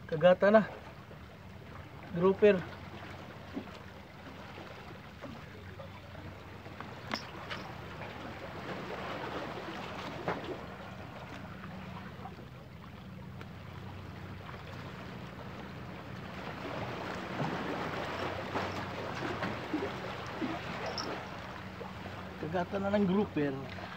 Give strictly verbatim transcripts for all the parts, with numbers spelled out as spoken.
Kagata na. Grouper. Kagata na ng grouper.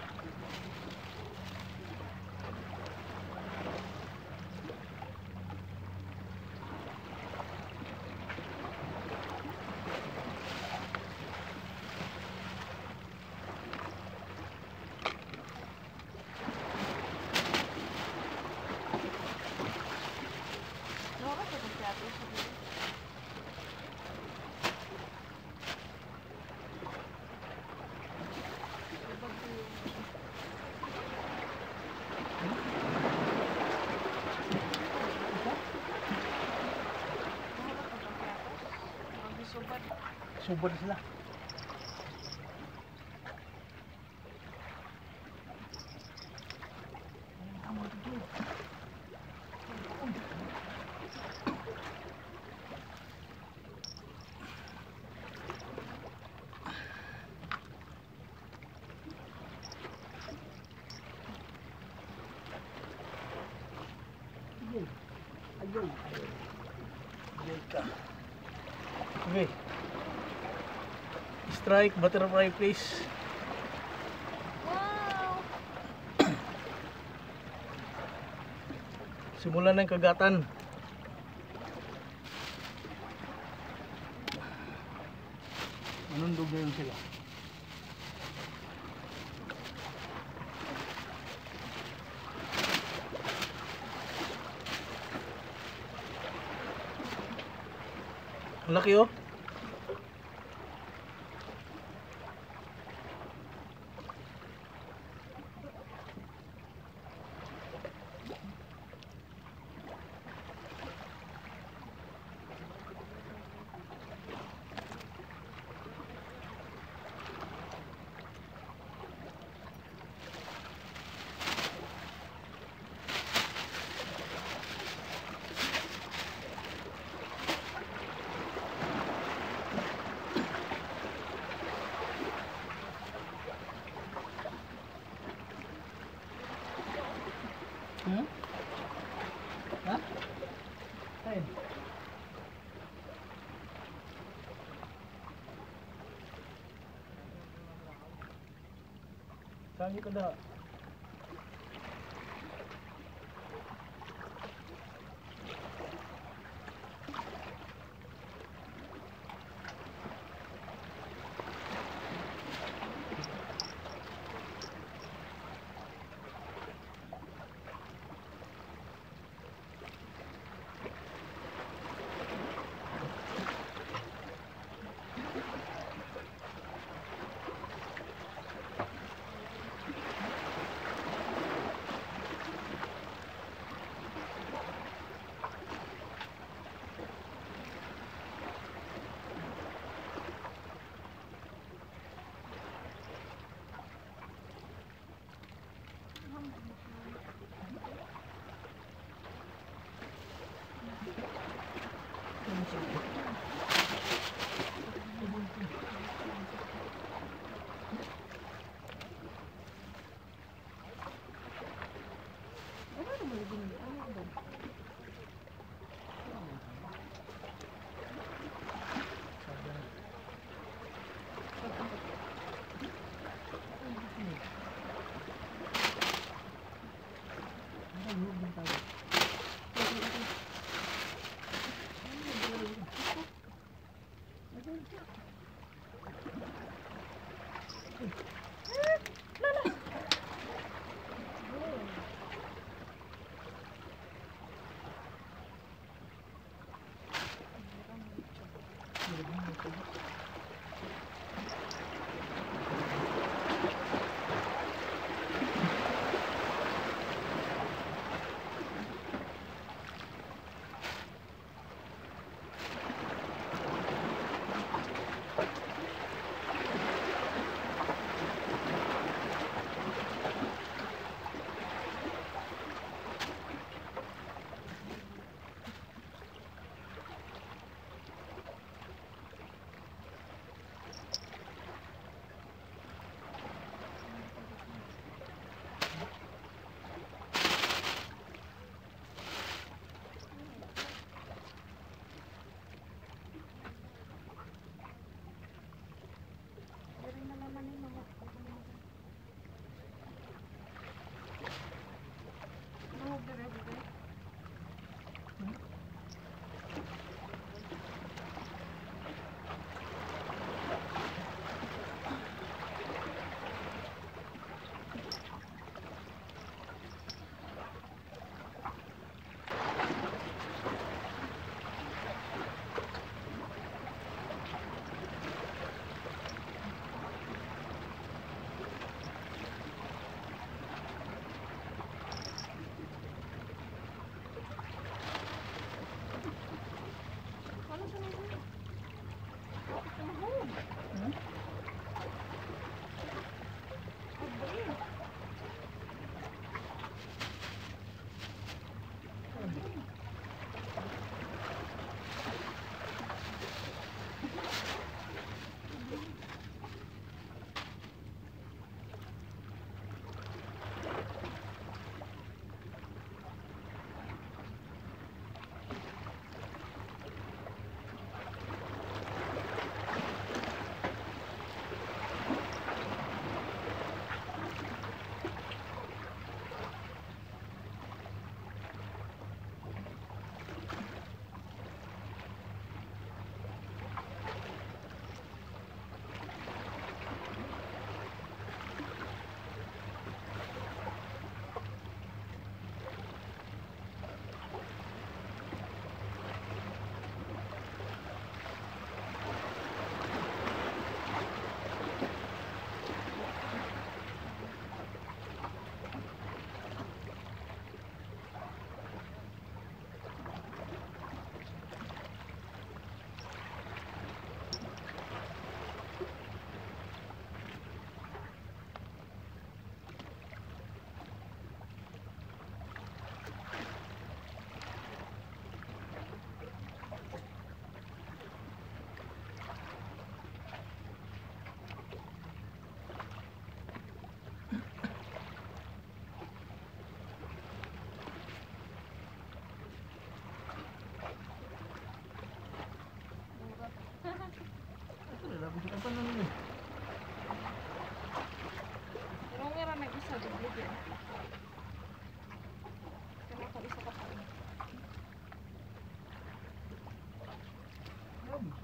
Subad sila. Ayun. Ayun. Ayun ka. Okay. Strike, butterfly please. Wow! Simulan ng kagatan. Manundog na yun sila. Ang laki oh. Hmm? Ha? Ayun. Saan ka da?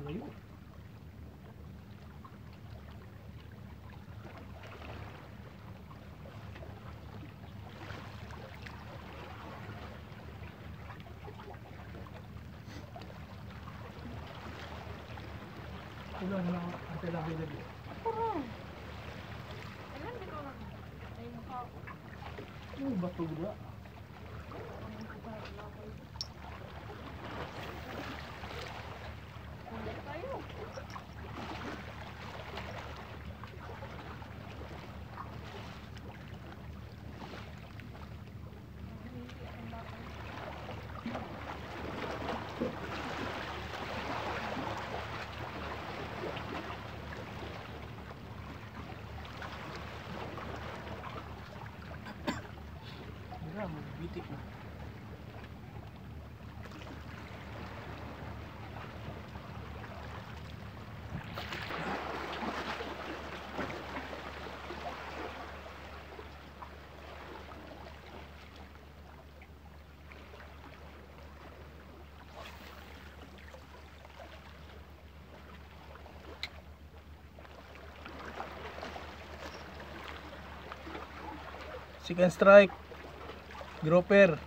Layo. Wala na ako. Ate lang ay lagi. Parang. Alam, di ko lang. Ay, mukha ko. Ano ba ito ba? Ulit tayo. Wala, magbitik na. Second strike. Grouper.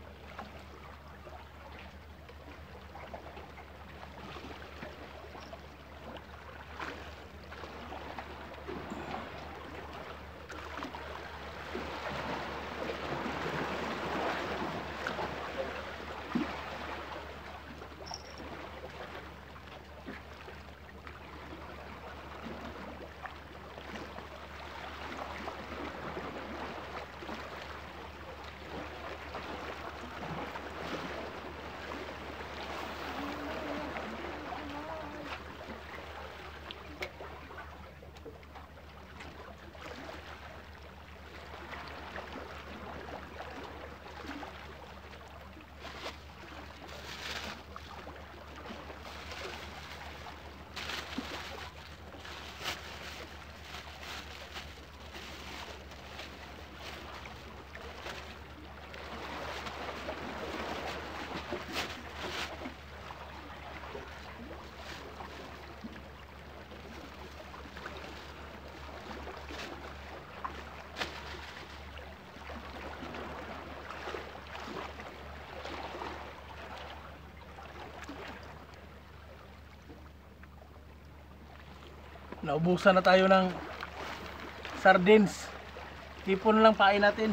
Naubusan na tayo ng sardines. Tipon lang pain natin.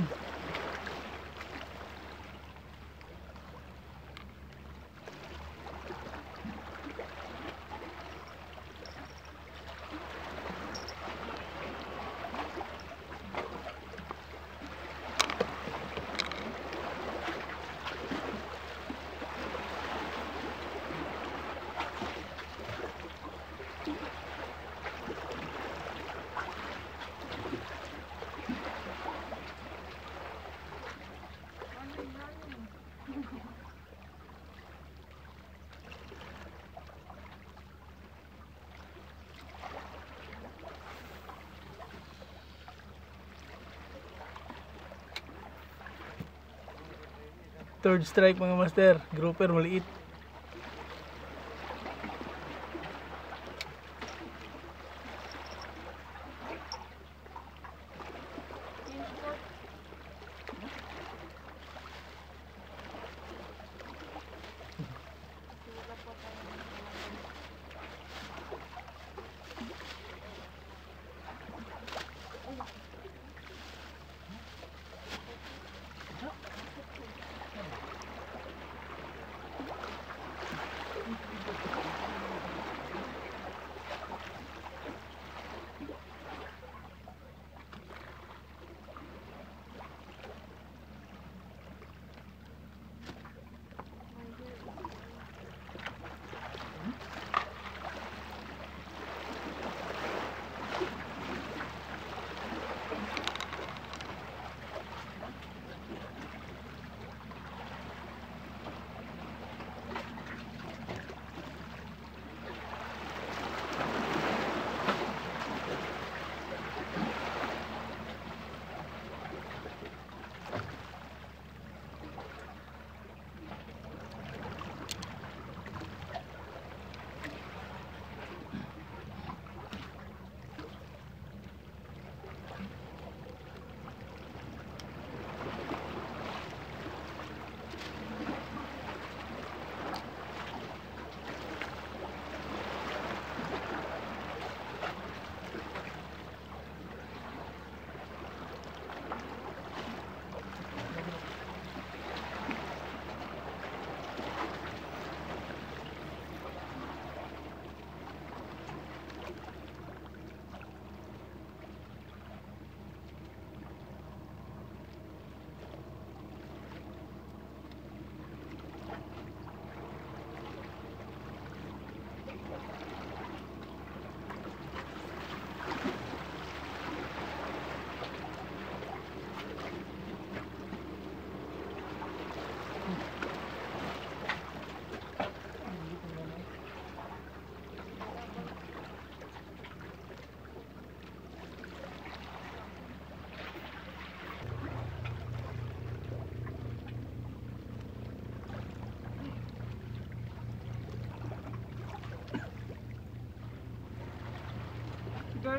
Third strike mga master. Grouper maliit.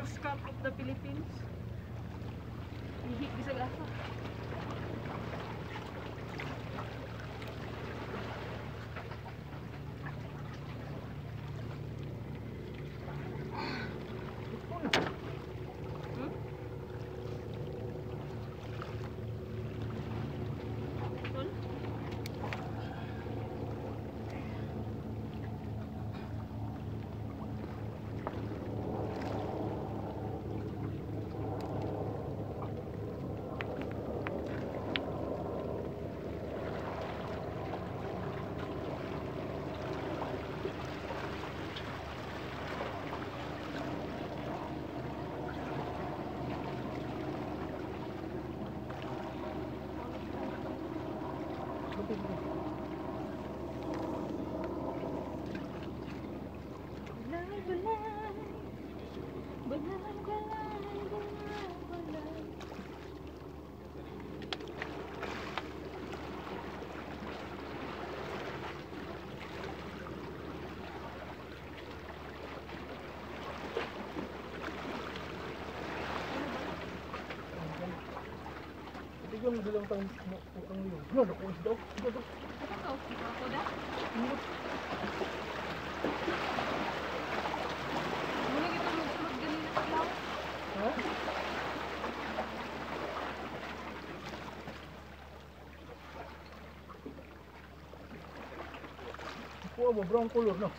Girls Cup of the Philippines. Ihi bisag asa. Hmm? Tol? Balay, balay. Balay, balay, balay, balay. Tignan mo dalang tang utang niyo. Ano na ko daw? Ano to? Ako da? Muna kita magsulod ganina sa ilaw. Ha? Kuha mo brown color no.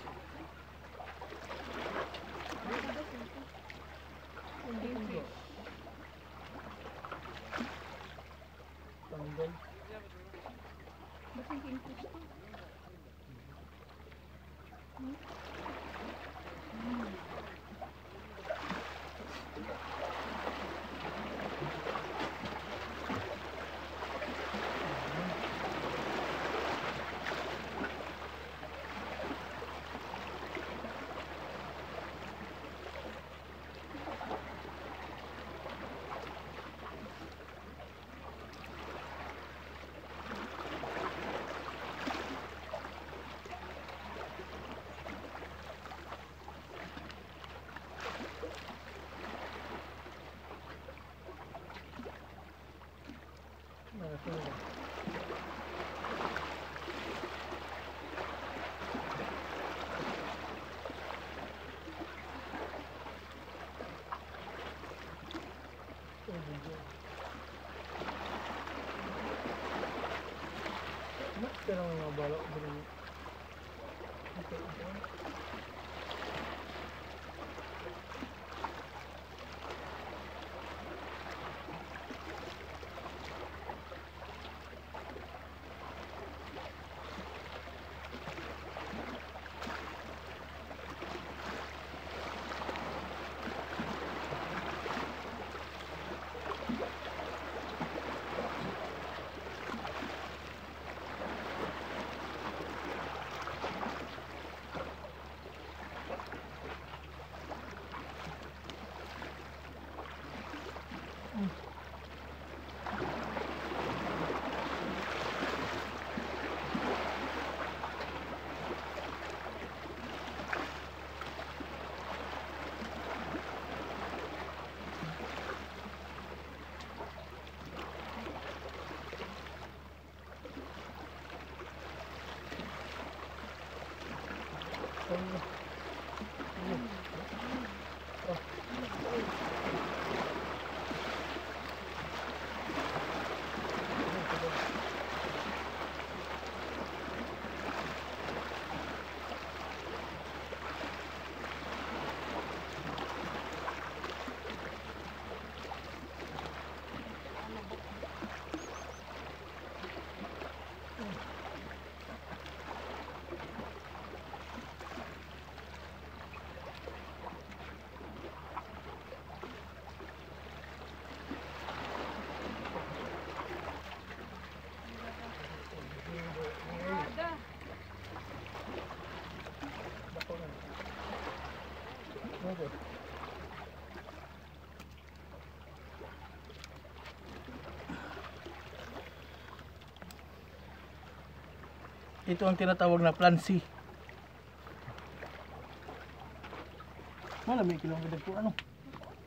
Kingfish. Tanggal. Basing kingfish to. Kaya lang mga bala ko rin. Okay. Ito ang tinatawag na plansi. Malamig kilometer po ano?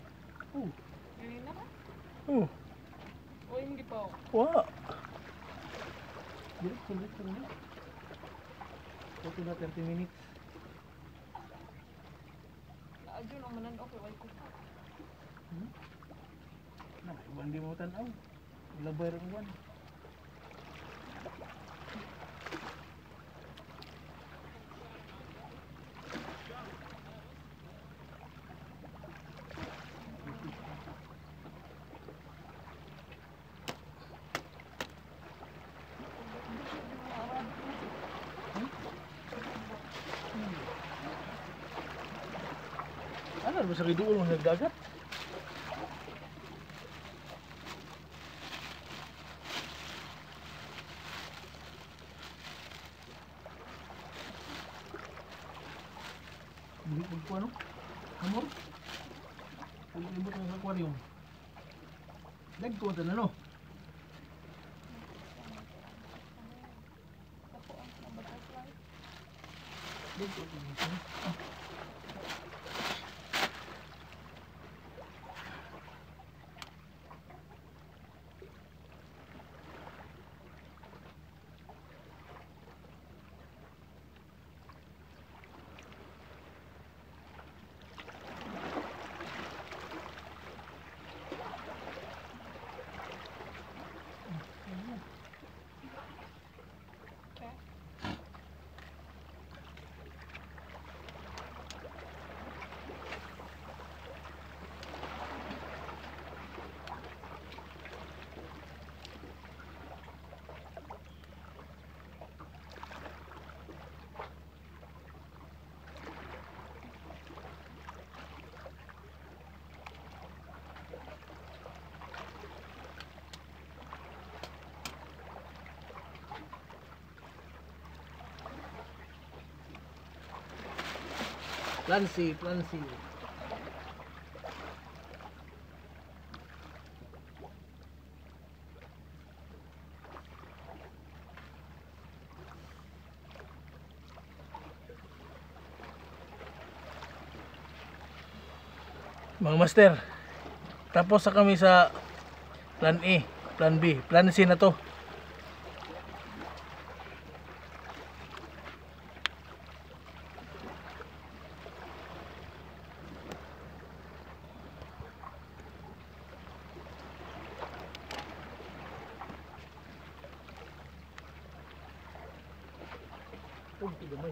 Oh. Ganina na? Oh. O hindi pa ako. Wa. Dilit, sulit, sulit. Ito na thirty minutes. Naadyo naman nan okay, why ko. Hmm? Nah, iban di mo tanaw. Labay rin iban. Ano ba sa kiduol mo nagdagat? Hindi ko po ano? Amor? Pag-ibot ng aquarium. Dagko ito na no? Ako ang mga butterfly. Dagko ito na. Okay. Plan C, plan C. Mga master, tapos sa kami sa plan A, plan B, plan C na to. Oh, ito gamay.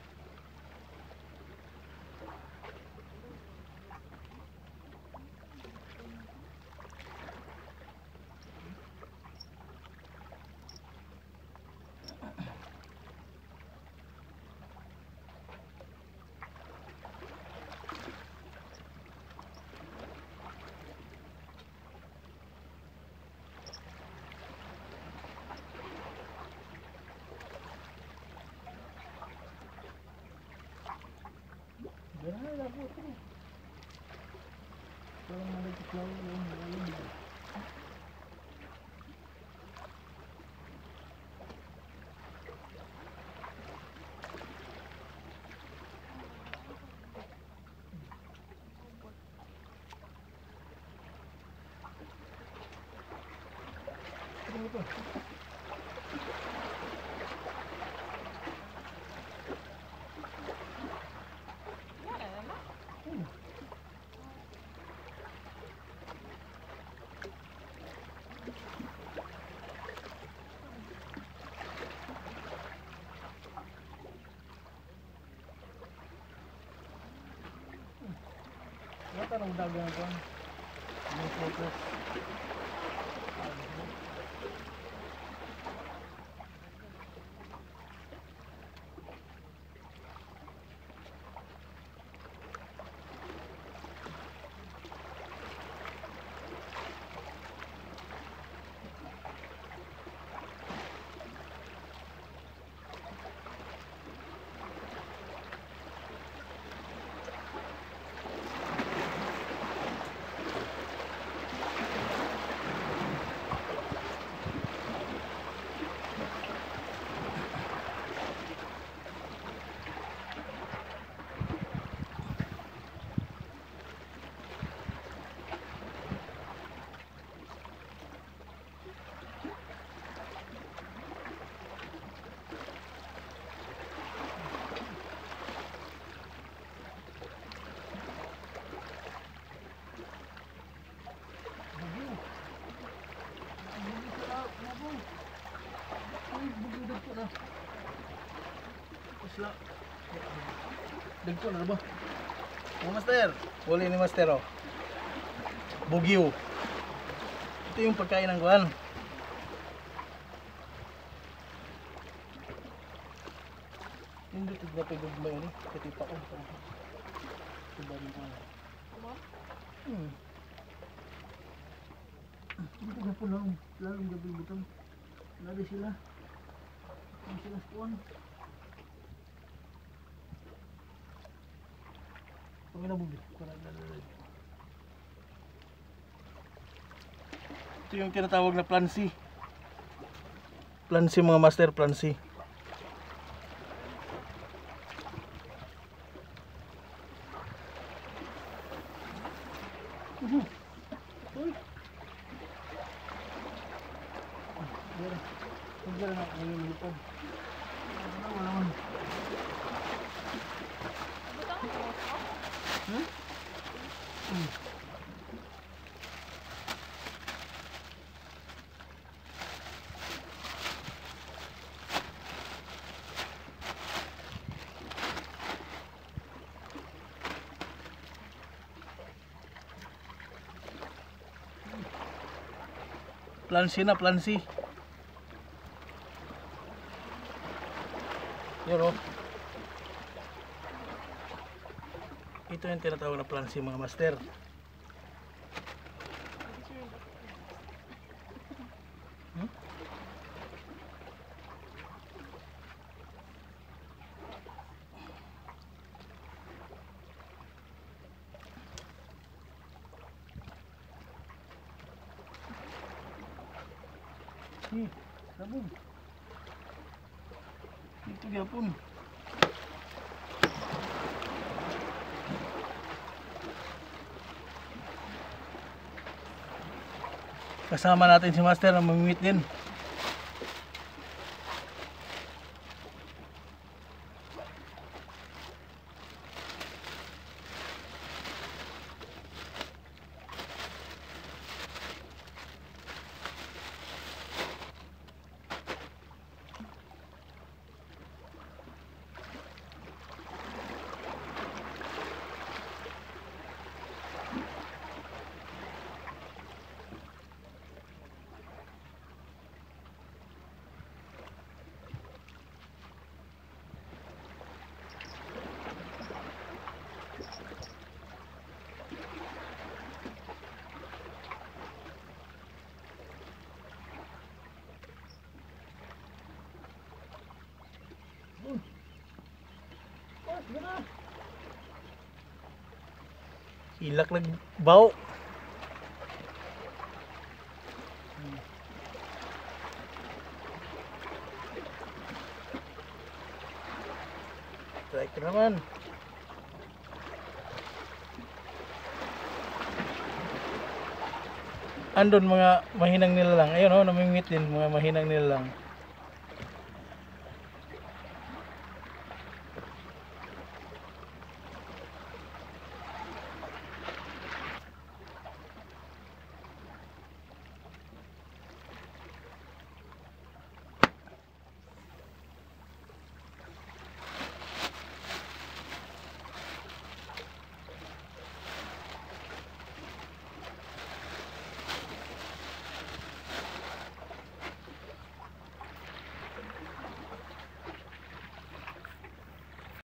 Ganun na po ito. Parang nalagkiklaw yung malalim. Ano ito? Wala na na. Hmm. Wala nang dagang ko. May focus. sila. Dagko na ba? Oh, master. Huli ni master oh. Bugyo. Ito yung pagkain ng kuwan. Hindi tignan pa yung gumay ni. Katipa ko. Diba rin ko. Mo? Hmm. Hindi ko gapon lang. Lalong gabi butang. Lagi sila. Ang sila spawn. Pag na bubi. Ito yung tinatawag na plansi. Plansi mga master, plansi. Uy. Wala. Wala na. Ngayon lipad. Wala, wala man. Butang mo ko? Hmm? Hmm. Plansi na, plansi. Yun oh. Ito yung tinatawag na plansi mga master. Hmm? Hmm. Labog. Ito gapon. Kasama natin si master na mamimit din. Ilak nagbaw. Try ko naman. Andun mga mahinang nila lang. Ayun oh, namimit din mga mahinang nila lang.